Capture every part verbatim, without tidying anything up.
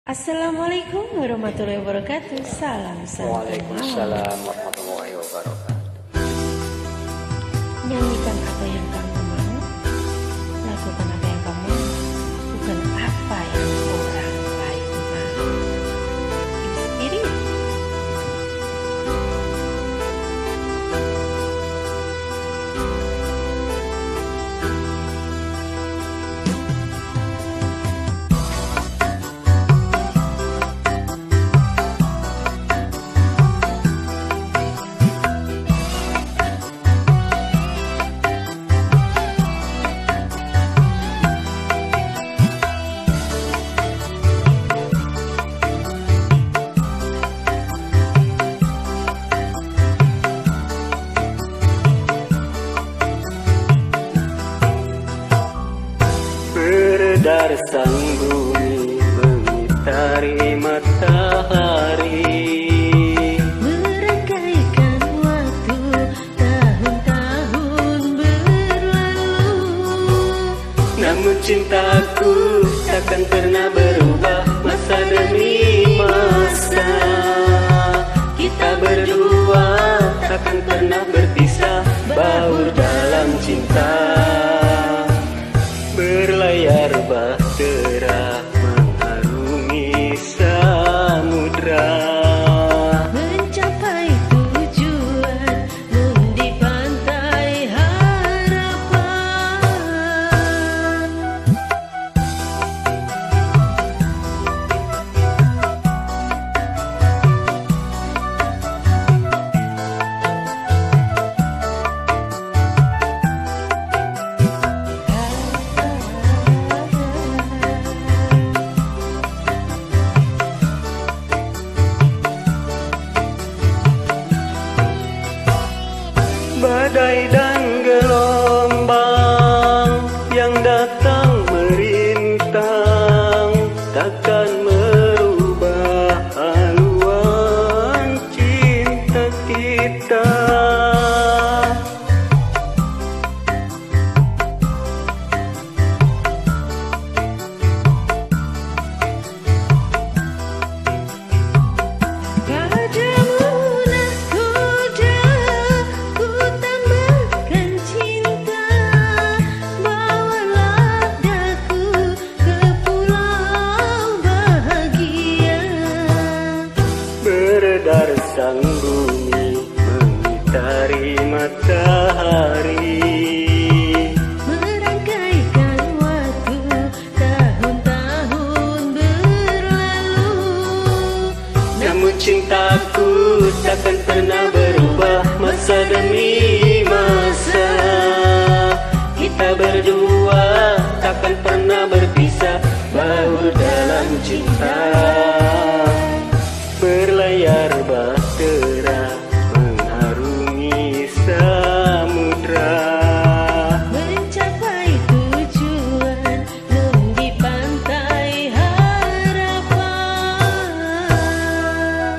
Assalamualaikum warahmatullahi wabarakatuh. Salam salam. Waalaikumsalam warahmatullahi wabarakatuh. Nyanyikan apa yang kamu mau, lakukan apa yang kamu mau, bukan apa yang orang lain mau. Inspirit. Beredar sang bumi mengitari matahari, Merangkaikan waktu tahun-tahun berlalu. namun cintaku takkan pernah berubah masa demi masa. Kita berdua takkan pernah berpisah, baur dalam cinta. Berlayar bahtera mengarungi samudra, Mencapai tujuan di pantai harapan. badai dan gelombang yang datang merintang takkan merubah haluan cinta kita. Padamu nahkoda ku tambahkan cinta, bawalah daku ke pulau bahagia. Beredar sang bumi mengitari matahari, Merangkaikan waktu tahun-tahun berlalu. namun cintaku takkan pernah berubah masa demi masa. Kita berdua takkan pernah berpisah, baur dalam cinta. Berlayar bahtera mengarungi samudra, Mencapai tujuan di pantai harapan.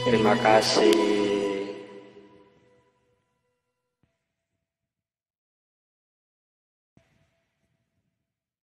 Terima kasih.